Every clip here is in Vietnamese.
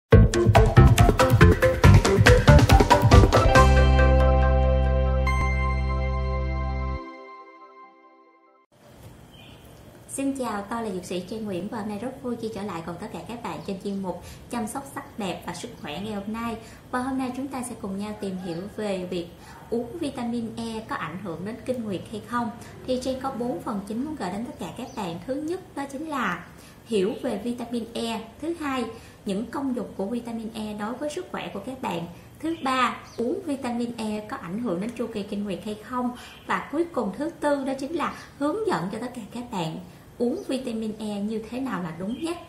Xin chào, tôi là dược sĩ Trang Nguyễn và hôm nay rất vui khi trở lại cùng tất cả các bạn trên chuyên mục chăm sóc sắc đẹp và sức khỏe ngày hôm nay. Và hôm nay chúng ta sẽ cùng nhau tìm hiểu về việc uống vitamin E có ảnh hưởng đến kinh nguyệt hay không. Thì Trang có 4 phần chính muốn gửi đến tất cả các bạn. Thứ nhất đó chính là hiểu về vitamin E. Thứ hai, những công dụng của vitamin E đối với sức khỏe của các bạn. Thứ ba, uống vitamin E có ảnh hưởng đến chu kỳ kinh nguyệt hay không. Và cuối cùng thứ tư đó chính là hướng dẫn cho tất cả các bạn uống vitamin E như thế nào là đúng nhất.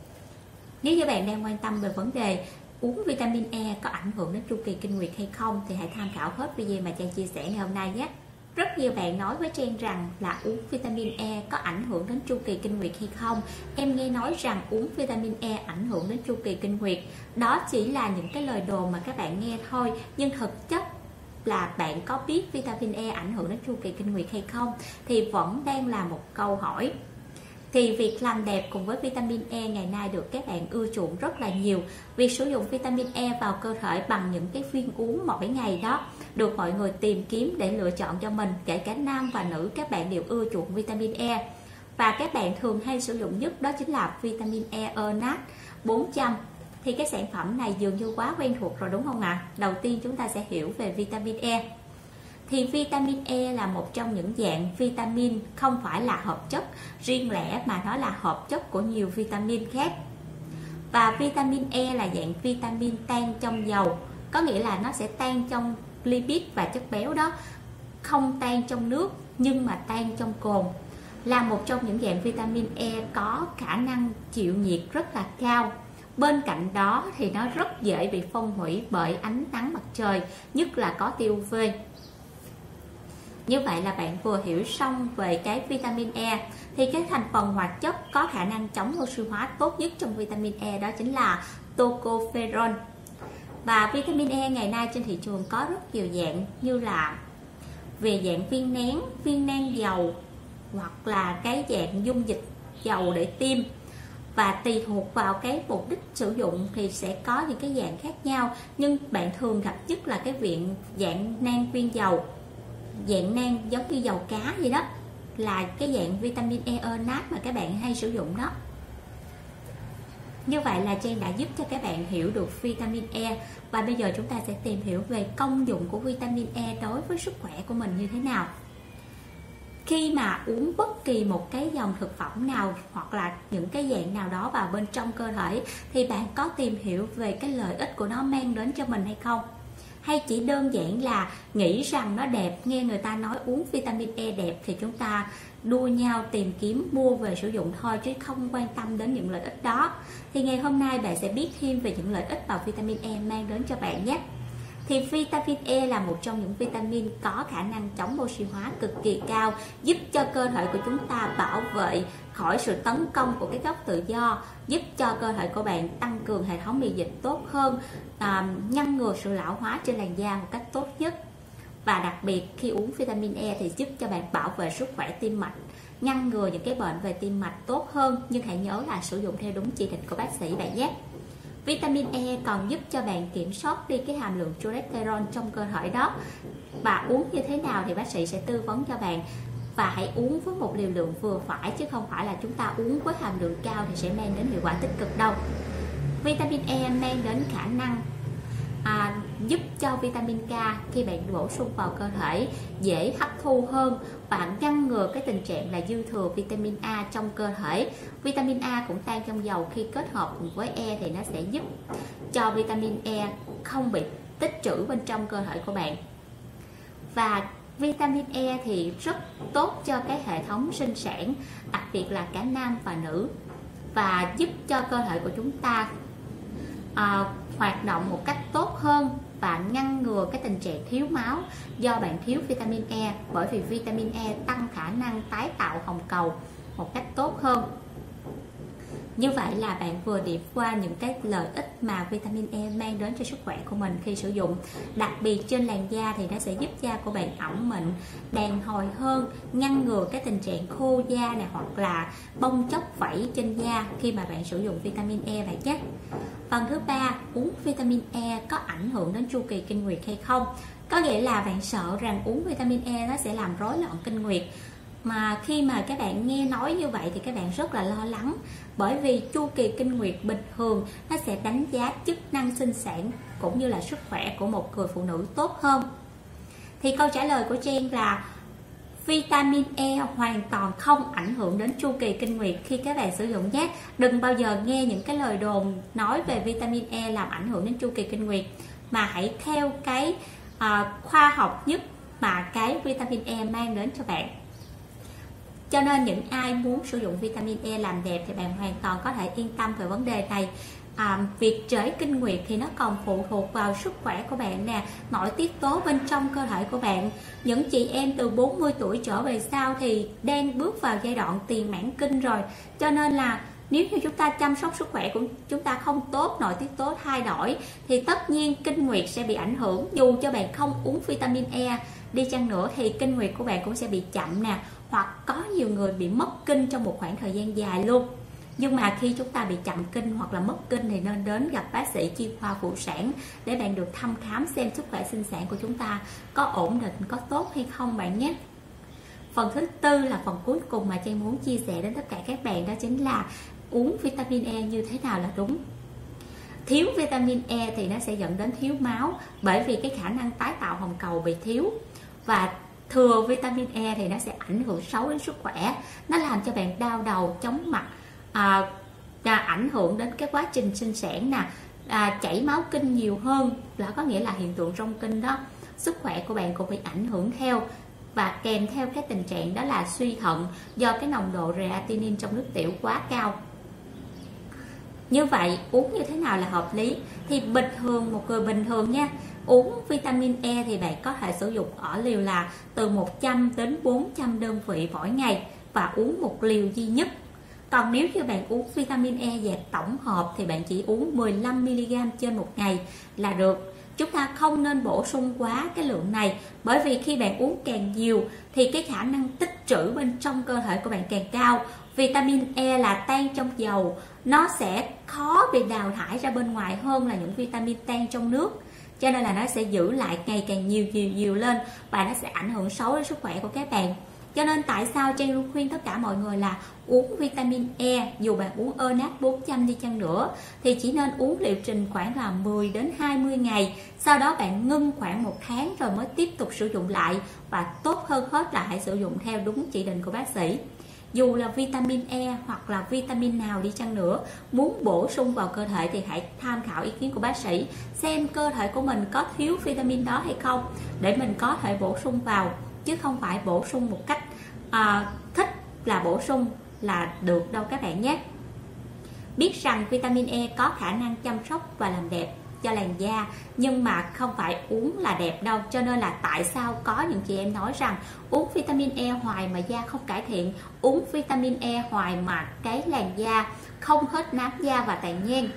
Nếu như bạn đang quan tâm về vấn đề uống vitamin E có ảnh hưởng đến chu kỳ kinh nguyệt hay không thì hãy tham khảo hết video mà Trang chia sẻ ngày hôm nay nhé. Rất nhiều bạn nói với Trang rằng là uống vitamin E có ảnh hưởng đến chu kỳ kinh nguyệt hay không. Em nghe nói rằng uống vitamin E ảnh hưởng đến chu kỳ kinh nguyệt. Đó chỉ là những cái lời đồn mà các bạn nghe thôi, nhưng thực chất là bạn có biết vitamin E ảnh hưởng đến chu kỳ kinh nguyệt hay không thì vẫn đang là một câu hỏi. Thì việc làm đẹp cùng với vitamin E ngày nay được các bạn ưa chuộng rất là nhiều. Việc sử dụng vitamin E vào cơ thể bằng những cái viên uống mỗi ngày đó được mọi người tìm kiếm để lựa chọn cho mình, kể cả nam và nữ các bạn đều ưa chuộng vitamin E. Và các bạn thường hay sử dụng nhất đó chính là vitamin E Ernat 400. Thì cái sản phẩm này dường như quá quen thuộc rồi đúng không ạ? Đầu tiên chúng ta sẽ hiểu về vitamin E. Thì vitamin E là một trong những dạng vitamin không phải là hợp chất riêng lẻ mà nó là hợp chất của nhiều vitamin khác. Và vitamin E là dạng vitamin tan trong dầu, có nghĩa là nó sẽ tan trong lipid và chất béo đó, không tan trong nước nhưng mà tan trong cồn. Là một trong những dạng vitamin E có khả năng chịu nhiệt rất là cao. Bên cạnh đó thì nó rất dễ bị phân hủy bởi ánh nắng mặt trời, nhất là có tia UV. Như vậy là bạn vừa hiểu xong về cái vitamin E. Thì cái thành phần hoạt chất có khả năng chống oxy hóa tốt nhất trong vitamin E đó chính là tocopherol. Và vitamin E ngày nay trên thị trường có rất nhiều dạng, như là về dạng viên nén dầu, hoặc là cái dạng dung dịch dầu để tiêm. Và tùy thuộc vào cái mục đích sử dụng thì sẽ có những cái dạng khác nhau. Nhưng bạn thường gặp nhất là cái dạng nang viên dầu, dạng nang giống như dầu cá vậy đó, là cái dạng vitamin E Ernat mà các bạn hay sử dụng đó. Như vậy là Trang đã giúp cho các bạn hiểu được vitamin E. Và bây giờ chúng ta sẽ tìm hiểu về công dụng của vitamin E đối với sức khỏe của mình như thế nào. Khi mà uống bất kỳ một cái dòng thực phẩm nào hoặc là những cái dạng nào đó vào bên trong cơ thể thì bạn có tìm hiểu về cái lợi ích của nó mang đến cho mình hay không? Hay chỉ đơn giản là nghĩ rằng nó đẹp, nghe người ta nói uống vitamin E đẹp thì chúng ta đua nhau tìm kiếm mua về sử dụng thôi, chứ không quan tâm đến những lợi ích đó. Thì ngày hôm nay bạn sẽ biết thêm về những lợi ích mà vitamin E mang đến cho bạn nhé. Thì vitamin E là một trong những vitamin có khả năng chống oxy hóa cực kỳ cao, giúp cho cơ thể của chúng ta bảo vệ khỏi sự tấn công của cái gốc tự do, giúp cho cơ thể của bạn tăng cường hệ thống miễn dịch tốt hơn, ngăn ngừa sự lão hóa trên làn da một cách tốt nhất. Và đặc biệt khi uống vitamin E thì giúp cho bạn bảo vệ sức khỏe tim mạch, ngăn ngừa những cái bệnh về tim mạch tốt hơn. Nhưng hãy nhớ là sử dụng theo đúng chỉ định của bác sĩ bạn nhé. Vitamin E còn giúp cho bạn kiểm soát đi cái hàm lượng cholesterol trong cơ thể đó. Và uống như thế nào thì bác sĩ sẽ tư vấn cho bạn. Và hãy uống với một liều lượng vừa phải, chứ không phải là chúng ta uống với hàm lượng cao thì sẽ mang đến hiệu quả tích cực đâu. Vitamin E mang đến khả năng giúp cho vitamin K khi bạn bổ sung vào cơ thể dễ hấp thu hơn và ngăn ngừa cái tình trạng là dư thừa vitamin A trong cơ thể. Vitamin A cũng tan trong dầu, khi kết hợp cùng với E thì nó sẽ giúp cho vitamin E không bị tích trữ bên trong cơ thể của bạn. Và vitamin E thì rất tốt cho cái hệ thống sinh sản, đặc biệt là cả nam và nữ, và giúp cho cơ thể của chúng ta hoạt động một cách tốt hơn và ngăn ngừa cái tình trạng thiếu máu do bạn thiếu vitamin E, bởi vì vitamin E tăng khả năng tái tạo hồng cầu một cách tốt hơn. Như vậy là bạn vừa điểm qua những cái lợi ích mà vitamin E mang đến cho sức khỏe của mình khi sử dụng. Đặc biệt trên làn da thì nó sẽ giúp da của bạn ẩm mịn, đàn hồi hơn, ngăn ngừa cái tình trạng khô da này, hoặc là bong chóc vảy trên da khi mà bạn sử dụng vitamin E bạn nhé. Phần thứ ba, uống vitamin E có ảnh hưởng đến chu kỳ kinh nguyệt hay không? Có nghĩa là bạn sợ rằng uống vitamin E nó sẽ làm rối loạn kinh nguyệt. Mà khi mà các bạn nghe nói như vậy thì các bạn rất là lo lắng, bởi vì chu kỳ kinh nguyệt bình thường nó sẽ đánh giá chức năng sinh sản cũng như là sức khỏe của một người phụ nữ tốt hơn. Thì câu trả lời của Trang là vitamin E hoàn toàn không ảnh hưởng đến chu kỳ kinh nguyệt khi các bạn sử dụng nhé. Đừng bao giờ nghe những cái lời đồn nói về vitamin E làm ảnh hưởng đến chu kỳ kinh nguyệt, mà hãy theo cái khoa học nhất mà cái vitamin E mang đến cho bạn. Cho nên những ai muốn sử dụng vitamin E làm đẹp thì bạn hoàn toàn có thể yên tâm về vấn đề này. Việc trễ kinh nguyệt thì nó còn phụ thuộc vào sức khỏe của bạn nè, nội tiết tố bên trong cơ thể của bạn. Những chị em từ 40 tuổi trở về sau thì đang bước vào giai đoạn tiền mãn kinh rồi. Cho nên là nếu như chúng ta chăm sóc sức khỏe của chúng ta không tốt, nội tiết tố thay đổi thì tất nhiên kinh nguyệt sẽ bị ảnh hưởng. Dù cho bạn không uống vitamin E đi chăng nữa thì kinh nguyệt của bạn cũng sẽ bị chậm nè, hoặc có nhiều người bị mất kinh trong một khoảng thời gian dài luôn. Nhưng mà khi chúng ta bị chậm kinh hoặc là mất kinh thì nên đến gặp bác sĩ chuyên khoa phụ sản để bạn được thăm khám xem sức khỏe sinh sản của chúng ta có ổn định, có tốt hay không bạn nhé. Phần thứ tư là phần cuối cùng mà Trang muốn chia sẻ đến tất cả các bạn, đó chính là uống vitamin E như thế nào là đúng. Thiếu vitamin E thì nó sẽ dẫn đến thiếu máu, bởi vì cái khả năng tái tạo hồng cầu bị thiếu. Và thừa vitamin E thì nó sẽ ảnh hưởng xấu đến sức khỏe. Nó làm cho bạn đau đầu, chóng mặt, ảnh hưởng đến cái quá trình sinh sản nè, chảy máu kinh nhiều hơn, là có nghĩa là hiện tượng rong kinh đó. Sức khỏe của bạn cũng bị ảnh hưởng theo, và kèm theo cái tình trạng đó là suy thận do cái nồng độ creatinine trong nước tiểu quá cao. Như vậy uống như thế nào là hợp lý? Thì bình thường, một người bình thường nha, uống vitamin E thì bạn có thể sử dụng ở liều là từ 100 đến 400 đơn vị mỗi ngày và uống một liều duy nhất. Còn nếu như bạn uống vitamin E dạng tổng hợp thì bạn chỉ uống 15mg trên một ngày là được. Chúng ta không nên bổ sung quá cái lượng này, bởi vì khi bạn uống càng nhiều thì cái khả năng tích trữ bên trong cơ thể của bạn càng cao. Vitamin E là tan trong dầu, nó sẽ khó bị đào thải ra bên ngoài hơn là những vitamin tan trong nước. Cho nên là nó sẽ giữ lại ngày càng nhiều lên, và nó sẽ ảnh hưởng xấu đến sức khỏe của các bạn. Cho nên tại sao Trang luôn khuyên tất cả mọi người là uống vitamin E, dù bạn uống ENAC 400 đi chăng nữa thì chỉ nên uống liệu trình khoảng là 10 đến 20 ngày. Sau đó bạn ngưng khoảng 1 tháng rồi mới tiếp tục sử dụng lại, và tốt hơn hết là hãy sử dụng theo đúng chỉ định của bác sĩ. Dù là vitamin E hoặc là vitamin nào đi chăng nữa, muốn bổ sung vào cơ thể thì hãy tham khảo ý kiến của bác sĩ, xem cơ thể của mình có thiếu vitamin đó hay không, để mình có thể bổ sung vào, chứ không phải bổ sung một cách thích là bổ sung là được đâu các bạn nhé. Biết rằng vitamin E có khả năng chăm sóc và làm đẹp cho làn da, nhưng mà không phải uống là đẹp đâu. Cho nên là tại sao có những chị em nói rằng uống vitamin E hoài mà da không cải thiện, uống vitamin E hoài mà cái làn da không hết nám da và tàn nhang.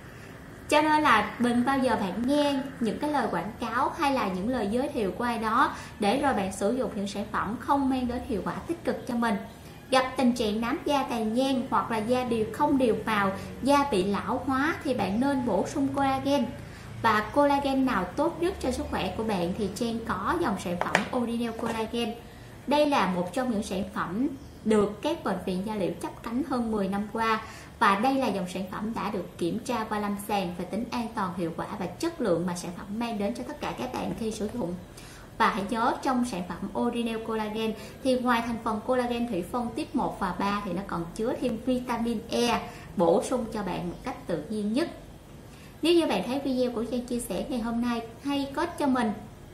Cho nên là đừng bao giờ bạn nghe những cái lời quảng cáo hay là những lời giới thiệu của ai đó để rồi bạn sử dụng những sản phẩm không mang đến hiệu quả tích cực cho mình. Gặp tình trạng nám da tàn nhang hoặc là da không đều màu, da bị lão hóa thì bạn nên bổ sung collagen. Và collagen nào tốt nhất cho sức khỏe của bạn thì Trang có dòng sản phẩm Ordinal Collagen. Đây là một trong những sản phẩm được các bệnh viện da liễu chấp cánh hơn 10 năm qua. Và đây là dòng sản phẩm đã được kiểm tra qua lâm sàng về tính an toàn, hiệu quả và chất lượng mà sản phẩm mang đến cho tất cả các bạn khi sử dụng. Và hãy nhớ, trong sản phẩm Ordinal Collagen thì ngoài thành phần collagen thủy phân tiếp 1 và 3 thì nó còn chứa thêm vitamin E, bổ sung cho bạn một cách tự nhiên nhất. Nếu như bạn thấy video của Trang chia sẻ ngày hôm nay hay có ích cho mình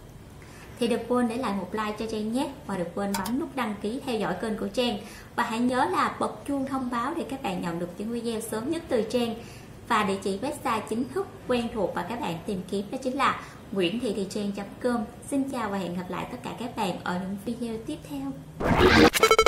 thì đừng quên để lại một like cho Trang nhé, và đừng quên bấm nút đăng ký theo dõi kênh của Trang, và hãy nhớ là bật chuông thông báo để các bạn nhận được những video sớm nhất từ Trang. Và địa chỉ website chính thức quen thuộc và các bạn tìm kiếm đó chính là nguyenthiethitrang.com. Xin chào và hẹn gặp lại tất cả các bạn ở những video tiếp theo.